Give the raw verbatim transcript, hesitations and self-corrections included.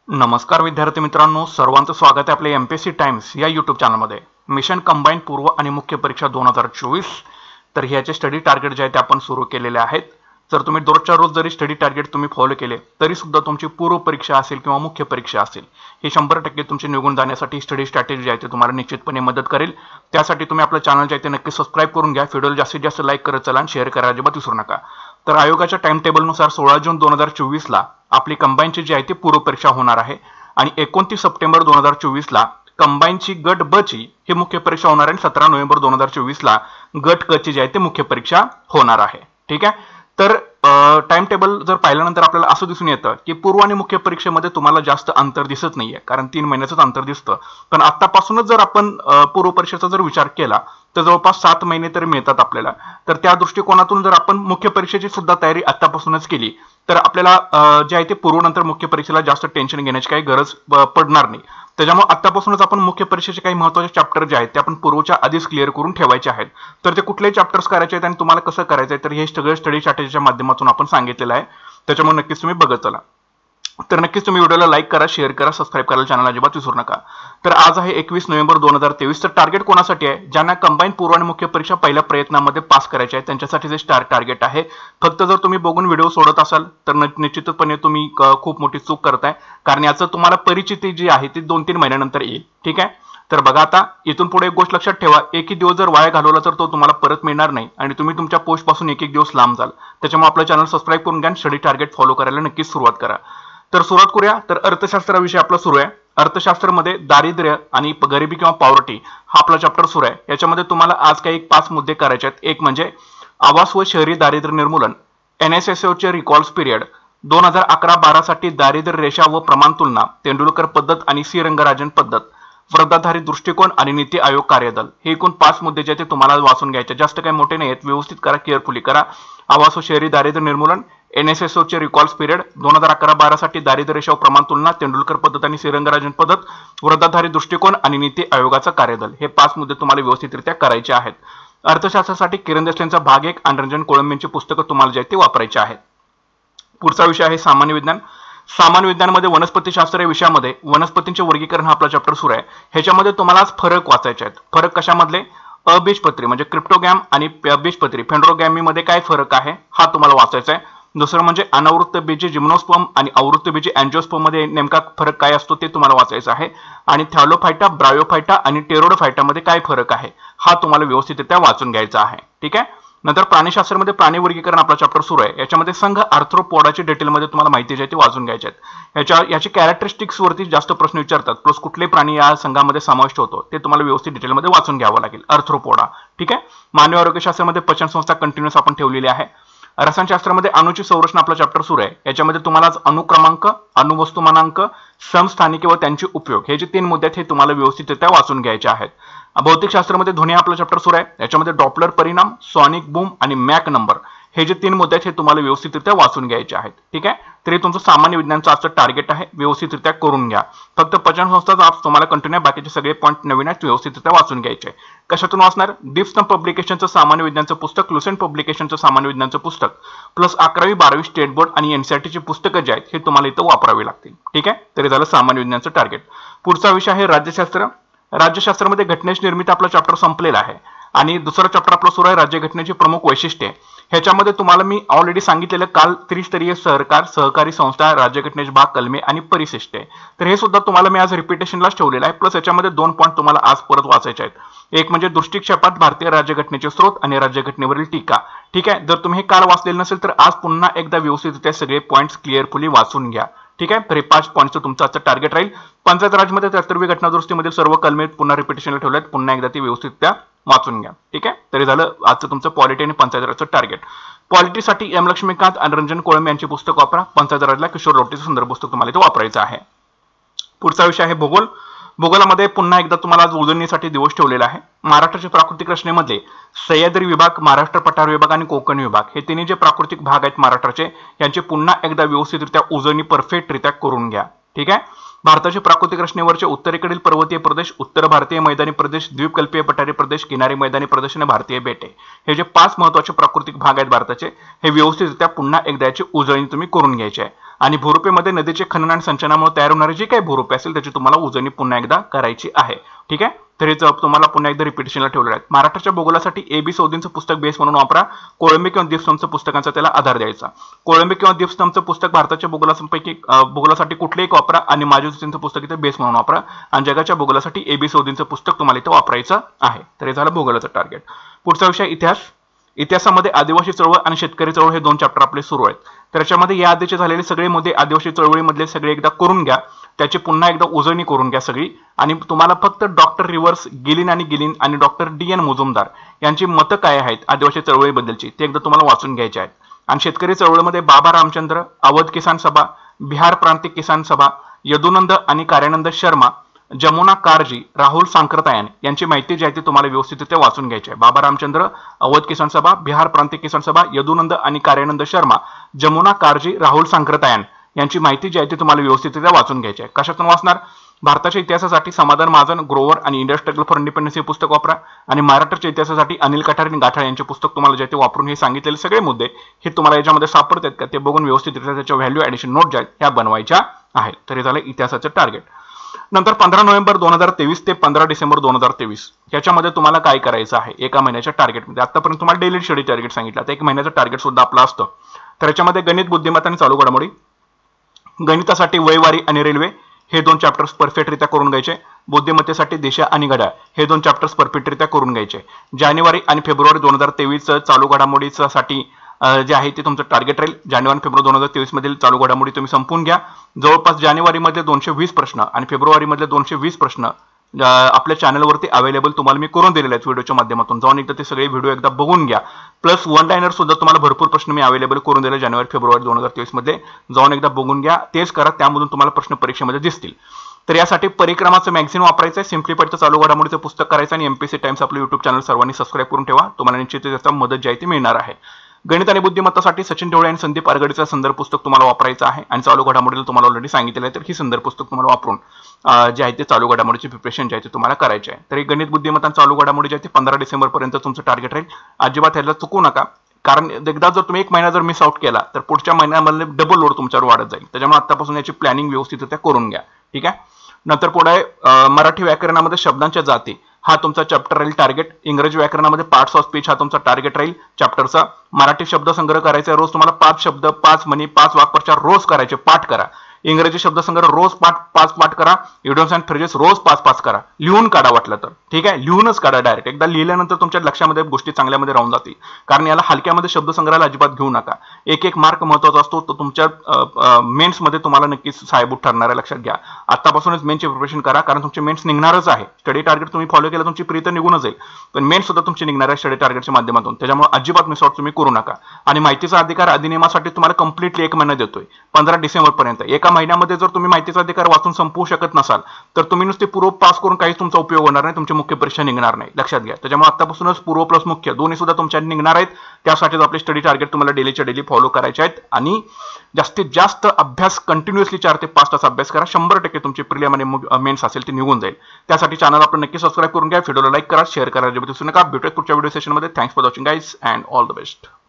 नमस्कार विद्यार्थी मित्रांनो, सर्वांचं स्वागत आहे आपल्या एमपीएससी टाइम्स या यूट्यूब चॅनलमध्ये। मिशन कंबाईन पूर्व आणि मुख्य परीक्षा दोन हजार चोवीस तर ह्याचे स्टडी टार्गेट जे आहे ते आपण सुरू केलेले आहेत। जर तुम्ही दररोजच्या रोज जरी स्टडी टार्गेट तुम्ही फॉलो केले तरी सुद्धा तुमची पूर्व परीक्षा असेल किंवा मुख्य परीक्षा असेल हे शंभर टक्के तुमचे निघून जाण्यासाठी स्टडी स्ट्रॅटेजी आहे ते तुम्हाला निश्चितपणे मदत करेल। त्यासाठी तुम्ही आपलं चॅनल जे आहे ते नक्की सबस्क्राइब करून घ्या, व्हिडिओला जास्तीत जास्त लाईक करत चला आणि शेअर करायला अजिबात विसरू नका। तर आयोगाच्या टाइम टेबलनुसार सोळा जून दोन हजार चोवीस ला आपली कंबाईनची जी आहे ती पूर्व परीक्षा होणार आहे आणि एकोणतीस सप्टेंबर दोन हजार चोवीस ला कंबाईनची गट ब ची ही मुख्य परीक्षा होणार आहे। सतरा नोव्हेंबर दोन हजार चोवीस ला गट क ची जी आहे ती मुख्य परीक्षा होणार आहे। ठीक आहे, तर टाइम टेबल जर पाहिल्यानंतर आपल्याला असं दिसून येतं की पूर्व आणि मुख्य परीक्षेमध्ये तुम्हाला जास्त अंतर दिसत नाहीये, कारण तीन महिन्याचं अंतर दिसतं। पण आतापासूनच जर आपण पूर्व परीक्षेचा जर विचार केला तर जवळपास सात महिने तरी मिळतात आपल्याला। तर त्या दृष्टिकोनातून जर आपण मुख्य परीक्षेची सुद्धा तयारी आतापासूनच केली तर आपल्याला जे आहे ते पूर्व नंतर मुख्य परीक्षेला जास्त टेन्शन घेण्याची काही गरज पडणार नाही। त्याच्यामुळे आतापासूनच आपण मुख्य परीक्षेचे काही महत्त्वाचे चॅप्टर जे आहेत ते आपण पूर्वच्या आधीच क्लिअर करून ठेवायचे आहेत। तर ते कुठलेही चॅप्टर्स करायचे आहेत आणि तुम्हाला कसं करायचं आहे तर हे सगळं स्टडी स्ट्रॅटेजीच्या माध्यमातून आपण सांगितलेलं आहे। त्याच्यामुळे नक्कीच तुम्ही बघत चला। तर नक्कीच तुम्ही व्हिडिओला लाईक करा, शेअर करा, सबस्क्राइब करायला चॅनल अजिबात विसरू नका। तर आज आहे एकवीस नोव्हेंबर दोन हजार तेवीस। तर टार्गेट कोणासाठी आहे? ज्यांना कंबाईन पूर्व आणि मुख्य परीक्षा पहिल्या प्रयत्नामध्ये पास करायचे आहे त्यांच्यासाठी जे स्टार टार्गेट आहे। फक्त जर तुम्ही बघून व्हिडिओ सोडत असाल तर निश्चितपणे तुम्ही खूप मोठी चूक करताय, कारण याचं तुम्हाला परिचिती जी आहे ती दोन तीन महिन्यानंतर येईल। ठीक आहे, तर बघा आता इथून पुढे एक गोष्ट लक्षात ठेवा, एकही दिवस जर वाया घालवला तर तो तुम्हाला परत मिळणार नाही आणि तुम्ही तुमच्या पोस्ट पासून एक एक दिवस लांब जाल। त्याच्यामुळे आपलं चॅनल सबस्क्राइब करून घ्या, स्टडी टार्गेट फॉलो करायला नक्कीच सुरुवात करा। तर सुरुवात करूया। तर अर्थशास्त्राविषयी आपला सुरू आहे। अर्थशास्त्रामध्ये दारिद्र्य आणि गरिबी किंवा पॉवर्टी हा आपला चॅप्टर सुरू आहे। याच्यामध्ये तुम्हाला आज काही पाच मुद्दे करायचे आहेत। एक म्हणजे आवास व शहरी दारिद्र्य निर्मूलन, एनएसएसओ चे रिकॉल्स पिरियड, दोन हजार अकरा बारा साठी दारिद्र्य रेषा व प्रमाण तुलना, तेंडुलकर पद्धत आणि सी रंगराजन पद्धत, वृद्धाधारित दृष्टिकोन आणि नीती आयोग कार्यदल, हे एकूण पाच मुद्दे जे ते तुम्हाला वाचून घ्यायचे। जास्त काही मोठे नाही आहेत, व्यवस्थित करा, केअरफुली करा। आवास व शहरी दारिद्र्य निर्मूलन, एनएसएसओ चे रिकॉल्स पिरियड, दोन हजार अकरा बारा साठी दारिद्र्य रेषा व प्रमाण तुलना, तेंडुलकर पद्धत आणि श्रीरंगराजन पद्धत, वृद्धाधारित दृष्टिकोन आणि नीती आयोगाचा कार्यदल, हे पाच मुद्दे तुम्हाला व्यवस्थितरित्या करायचे आहेत। अर्थशास्त्रासाठी किरण देशलेंचा भाग एक आणि रंजन कोळंबेंची पुस्तकं तुम्हाला जे ते वापरायचे आहेत। पुढचा विषय आहे सामान्य विज्ञान। सामान्य विज्ञानामध्ये वनस्पतीशास्त्र या विषयामध्ये वनस्पतींचे वर्गीकरण हा आपला चॅप्टर सुरू आहे। ह्याच्यामध्ये तुम्हाला फरक वाचायचे आहेत। फरक कशामधले? अबीजपत्री म्हणजे क्रिप्टोगॅम आणि बीजपत्री फेंड्रोगॅमी मध्ये काय फरक आहे हा तुम्हाला वाचायचा आहे। दुसरं म्हणजे अनावृत्त बीजी जिम्नोस्पर्म आणि आवृत्त बीजी अँजिओस्पर्म मध्ये नेमका फरक काय असतो ते तुम्हाला वाचायचं आहे। आणि थॅलोफायटा, ब्रायोफायटा आणि टेरोडोफायटा मध्ये काय फरक आहे हा तुम्हाला व्यवस्थितरित्या वाचून घ्यायचा आहे। ठीक आहे, नंतर प्राणीशास्त्रामध्ये प्राणी वर्गीकरण आपला चॅप्टर सुरू आहे। याच्यामध्ये संघ आर्थ्रोपोडाची डिटेलमध्ये तुम्हाला माहिती जी आहे ती वाचून घ्यायची आहेत। याच्या याची कॅरेक्टरिस्टिक्स वरती जास्त प्रश्न विचारतात, प्लस कुठले प्राणी या संघामध्ये समाविष्ट होतो ते तुम्हाला व्यवस्थित डिटेलमध्ये वाचून घ्यावं लागेल। आर्थ्रोपोडा। ठीक आहे, मानवी आरोग्यशास्त्रामध्ये पचन संस्था कंटिन्यूअस आपण ठेवलेली आहे। रसायनशास्त्रामध्ये अणूची संरचना आपला चॅप्टर सुरू आहे। याच्यामध्ये तुम्हाला अणुक्रमांक, अणुवस्तुमानांक, समस्थानिके व त्यांचे उपयोग हे जे तीन मुद्दे आहेत हे तुम्हाला व्यवस्थितरित्या वाचून घ्यायचे आहेत। भौतिकशास्त्रामध्ये ध्वनी आपला चॅप्टर सुरू आहे। याच्यामध्ये डॉपलर परिणाम, सॉनिक बूम आणि मॅक नंबर हे जे तीन मुद्दे आहेत हे तुम्हाला व्यवस्थितरित्या वाचून घ्यायचे आहेत। ठीक आहे, तर हे तुमचं सामान्य विज्ञानचं आजचं टार्गेट आहे, व्यवस्थितरित्या करून घ्या। फक्त पचन संस्थाचा आज तुम्हाला कंटिन्यू, बाकीचे सगळे पॉईंट नवीन आहेत, व्यवस्थितरित्या वाचून घ्यायचे। कशातून वाचणार? डिप्सन पब्लिकेशनचं सामान्य विज्ञानचं पुस्तक, लुसेंट पब्लिकेशनचं सामान्य विज्ञानचं पुस्तक, प्लस अकरावी बारावी स्टेट बोर्ड आणि एनसीईआरटीची पुस्तकं जे आहेत हे तुम्हाला इथं वापरावी लागतील। ठीक आहे, तरी झालं सामान्य विज्ञानचं टार्गेट। पुढचा विषय आहे राज्यशास्त्र। राज्यशास्त्रामध्ये घटनेची निर्मिती आपला चॅप्टर संपलेला आहे आणि दुसरा चॅप्टर आपला सुरू आहे राज्यघटनेची प्रमुख वैशिष्ट्ये। ह्याच्यामध्ये तुम्हाला मी ऑलरेडी सांगितलेलं काल त्रिस्तरीय सरकार, सहकारी संस्था, राज्यघटनेचे भाग, कलमे आणि परिशिष्टे, तर हे सुद्धा तुम्हाला मी आज रिपिटेशनलाच ठेवलेलं आहे। प्लस याच्यामध्ये दोन पॉईंट तुम्हाला आज परत वाचायचे आहेत। एक म्हणजे दृष्टिक्षेपात भारतीय राज्यघटनेचे स्रोत आणि राज्यघटनेवरील टीका। ठीक आहे, जर तुम्ही हे काल वाचलेलं नसेल तर आज पुन्हा एकदा व्यवस्थितरित्या सगळे पॉईंट्स क्लिअरफुली वाचून घ्या। ठीक आहे, तर हे पाच पॉईंटचं तुमचं आजचं टार्गेट राहील। पंचायत राजमध्ये त्र्याहत्तरवी घटनादुरुस्तीमधील सर्व कलमे पुन्हा रिपिटेशनला ठेवले आहेत, पुन्हा एकदा ती व्यवस्थितरित्या वाचून घ्या। ठीक आहे, तरी झालं आजचं तुमचं पॉलिटी आणि पंचायत राजचं टार्गेट। पॉलिटीसाठी एम लक्ष्मीकांत आणि रंजन कोळंबे यांची पुस्तक वापरा। पंचायत राजला किशोर रोटेचं सुंदर पुस्तक तुम्हाला इथे वापरायचं आहे। पुढचा विषय आहे भूगोल। भूगोलामध्ये पुन्हा एकदा तुम्हाला आज उजळणीसाठी दिवस ठेवलेला आहे। महाराष्ट्राच्या प्राकृतिक रचनेमध्ये सह्याद्री विभाग, महाराष्ट्र पठार विभाग आणि कोकण विभाग हे तिन्ही जे प्राकृतिक भाग आहेत महाराष्ट्राचे यांचे पुन्हा एकदा व्यवस्थितरित्या उजळणी परफेक्टरित्या करून घ्या। ठीक आहे, भारताच्या प्राकृतिक रचनेवरचे उत्तरेकडील पर्वतीय प्रदेश, उत्तर भारतीय मैदानी प्रदेश, द्वीपकल्पीय पठारी प्रदेश, किनारी मैदानी प्रदेश आणि भारतीय बेटे हे जे पाच महत्त्वाचे प्राकृतिक भाग आहेत भारताचे हे व्यवस्थितरित्या पुन्हा एकदा याची उजळणी तुम्ही करून घ्यायची आहे। आणि भूरुपेमध्ये नदीचे खनन आणि संचयनामुळे तयार होणारे जे काही भूरुपे असेल त्याची तुम्हाला उजळणी पुन्हा एकदा करायची आहे. ठीक आहे, तर हे जबाब तुम्हाला पुन्हा एकदा रिपिटेशनला ठेवलेले आहेत. महाराष्ट्राच्या भूगोलासाठी ए बी सौदींचं पुस्तक बेस म्हणून वापरा. कोळंबे किंवा दीपस्तंभचं पुस्तकांचा त्याला आधार द्यायचा. कोळंबे किंवा दीपस्तंभचं पुस्तक भारताच्या भूगोलापैकी भूगोलासाठी कुठले एक वापरा आणि माजुसीचं पुस्तक इथे बेस म्हणून वापरा. आणि जगाच्या भूगोलासाठी ए बी सौदींचं पुस्तक तुम्हाला इथे वापरायचं आहे. तर हे झालं भूगोलाचं टार्गेट. पुढचा विषय इतिहास. इतिहासामध्ये आदिवासी चळवळ आणि शेतकरी चळवळ हे दोन चॅप्टर आपले सुरू आहेत. त्याच्यामध्ये या आधीचे झालेले सगळे मुद्दे आदिवासी चळवळीमधले सगळे एकदा करून घ्या, त्याची पुन्हा एकदा उजळणी करून घ्या सगळी. आणि तुम्हाला फक्त डॉक्टर रिव्हर्स गिलिन आणि गिलिन आणि डॉक्टर डी एन मुजुमदार यांची मतं काय आहेत आदिवासी चळवळीबद्दलची ते एकदा तुम्हाला वाचून घ्यायचे आहेत. आणि शेतकरी चळवळीमध्ये बाबा रामचंद्र, अवध किसान सभा, बिहार प्रांतिक किसान सभा, यदुनंद आणि कार्यानंद शर्मा, जमुना कारजी, राहुल सांक्रतायन यांची माहिती जी आहे ती तुम्हाला व्यवस्थितरित्या वाचून घ्यायची आहे. बाबा रामचंद्र, अवध किसान सभा, बिहार प्रांतिक किसान सभा, यदुनंद आणि कार्यानंद शर्मा, जमुना कारजी, राहुल सांक्रतायन यांची माहिती जी आहे ती तुम्हाला व्यवस्थितरित्या वाचून घ्यायची आहे. कशातून वाचणार? भारताच्या इतिहासासाठी समाधान महाजन, ग्रोवर आणि इंडिया स्ट्रगल फॉर इंडिपेंडन्स हे पुस्तक वापरा. आणि महाराष्ट्राच्या इतिहासासाठी अनिल कठारे आणि गाठाळे यांचे पुस्तक तुम्हाला जे आहे ते वापरून हे सांगितलेले सगळे मुद्दे हे तुम्हाला याच्यामध्ये सापडतात का ते बघून व्यवस्थितरित्या त्याच्या व्हॅल्यू ऍडिशन नोट ज्या आहेत ह्या बनवायच्या आहेत. तर हे झालं इतिहासाचं टार्गेट. नंतर पंधरा नोव्हेंबर दोन हजार तेवीस ते पंधरा डिसेंबर दोन हजार तेवीस याच्यामध्ये तुम्हाला काय करायचं आहे एका महिन्याच्या टार्गेटमध्ये. आतापर्यंत तुम्हाला डेली शेड्यूल टार्गेट सांगितलं, आता एक महिन्याचं टार्गेट सुद्धा आपलं असतं. तर याच्यामध्ये गणित, बुद्धिमत्ता आणि चालू घडामोडी. गणितासाठी वयवारी आणि रेल्वे हे दोन चॅप्टर्स परफेक्टरित्या करून घ्यायचे. बुद्धिमत्तेसाठी दिशा आणि घड्याळ हे दोन चॅप्टर्स परफेक्टरित्या करून घ्यायचे. जानेवारी आणि फेब्रुवारी दोन हजार तेवीस चालू घडामोडीसाठी जे आहे ते तुमचं टार्गेट राहील. जानेवारी फेब्रुवारी दोन हजार तेवीस मधील चालू घडामोडी तुम्ही संपून घ्या. जवळपास जानेवारीमध्ये दोनशे वीस प्रश्न आणि फेब्रुवारीमधले दोनशे वीस प्रश्न आपल्या चॅनलवरती अवेलेबल तुम्हाला मी करून दिलेले आहेत व्हिडिओच्या माध्यमातून. जाऊन एकदा ते सगळे व्हिडिओ एकदा बघून घ्या. प्लस वन लाईनर सुद्धा तुम्हाला भरपूर प्रश्न मी अवेलेबल करून दिले जानेवारी फेब्रुवारी दोन हजार तेवीस मध्ये. जाऊन एकदा बघून घ्या, तेच करा, त्यामधून तुम्हाला प्रश्न परीक्षेमध्ये दिसतील. तर यासाठी परिक्रमाचं मॅगझिन वापरायचं आहे. सिम्प्लिफाईडचं चालू घडामोडीचं पुस्तक करायचं आणि एमपीसी टाइम्स आपलं युट्यूब चॅनल सर्वांनी सबस्क्राईब करून ठेवा. तुम्हाला निश्चित त्याचा मदत जी आहे ती मिळणार आहे. गणित आणि बुद्धिमत्तासाठी सचिन ढवळे आणि संदीप आरगडेचं संदर्भ पुस्तक तुम्हाला वापरायचं आहे. आणि चालू घडामोडीला तुम्हाला ऑलरेडी सांगितलेलं आहे, तर ही संदर्भ पुस्तक तुम्हाला वापरून जे आहे ते चालू घडामोडीची प्रिपरेशन जे आहे ते तुम्हाला करायचे आहे. तर गणित, बुद्धिमत्ता चालू घडामोडी जे आहे ते पंधरा डिसेंबर पर्यंत तुमचं टार्गेट राहील. अजिबात ह्याला चुकू नका, कारण एकदा जर तुम्ही एक महिना जर मिस आउट केला तर पुढच्या महिन्यामध्ये डबल लोड तुमच्यावर वाढत जाईल. त्याच्यामुळे आतापासून याची प्लॅनिंग व्यवस्थितरित्या करून घ्या. ठीक आहे. नंतर पुढे मराठी व्याकरणामध्ये शब्दांच्या जाती हा तुमचा चॅप्टर राहील टार्गेट. इंग्रजी व्याकरणामध्ये पार्ट्स ऑफ स्पीच हा तुमचा टार्गेट राहील चॅप्टरचा. मराठी शब्द संग्रह करायचा रोज तुम्हाला पाच शब्द, पाच म्हणी, पाच वाक्प्रचार रोज करायचे, पाठ करा. इंग्रजी शब्दसंग्रह रोज पाठ पाच पाठ करा. इडियम्स अँड फ्रेजेस रोज पाच पाच करा. लिहून काढा वाटलं तर. ठीक आहे, लिहूनच काढा डायरेक्ट. एकदा लिहिल्यानंतर तुमच्या लक्षामध्ये गोष्टी चांगल्यामध्ये राहून जातील. कारण याला हलक्यामध्ये शब्दसंग्रहाला अजिबात घेऊ नका. एक एक मार्क महत्वाचा असतो, तो तुमच्या मेन्स मध्ये तुम्हाला नक्कीच साहेबूत ठरणार आहे, लक्षात घ्या. आतापासूनच मेन्सची प्रिपरेशन करा, कारण तुमचे मेन्स निघणारच आहे. स्टडी टार्गेट तुम्ही फॉलो केलं तुमची प्री तर निघून जाईल, पण मेन्स सुद्धा तुमची निघणार आहे स्टडी टार्गेटच्या माध्यमातून. त्याच्यामुळे अजिबात मिस आउट तुम्ही करू नका. आणि माहितीचा अधिकार अधिनियमासाठी तुम्हाला कम्प्लिटली एक महिना देतोय, पंधरा डिसेंबर पर्यंत. एका महिन्यामध्ये जर तुम्ही माहितीचा अधिकार वाचून संपवू शकत नसाल तर तुम्ही नुसते पूर्व पास करून काहीच तुमचा उपयोग होणार नाही, तुमची मुख्य परीक्षा निघणार नाही, लक्षात घ्या. त्याच्यामुळे आतापासूनच पूर्व प्लस मुख्य दोन्ही सुद्धा तुमच्या निघणार आहेत. त्यासाठीच आपले स्टडी टार्गेट तुम्हाला डेलीच्या डेली फॉलो करायचे आहेत. आणि जास्तीत जास्त अभ्यास कंटिन्युअसली चार ते पाच तास अभ्यास करा. शंभर टक्के तुमची प्रिलिम आणि मेन्स असेल ते निघून जाईल. त्यासाठी चॅनल आपण नक्की सबस्क्राईब करून घ्या. व्हिडिओला लाईक करा, शेअर करा, विसरू नका. भेटूया पुढच्या व्हिडिओ सेशनमध्ये. Thanks for watching guys and all the best.